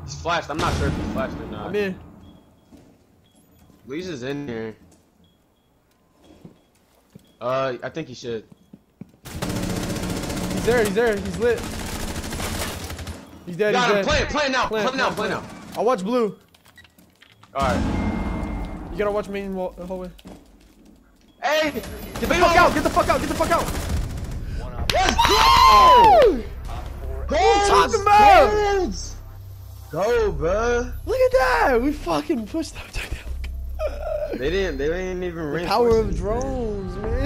He's flashed. I'm not sure if he's flashed or not. I'm in. Lee's is in here. I think he should. He's there. He's there. He's lit. He's dead. Got He's him. dead. Play it now. Play now. I'll watch blue. All right. You gotta watch main hallway. Hey, Get the fuck out! Get the fuck out! Get the fuck out! let's go! What are you talking about? Go, bruh. Look at that! We fucking pushed them. They didn't even The power of drones, man.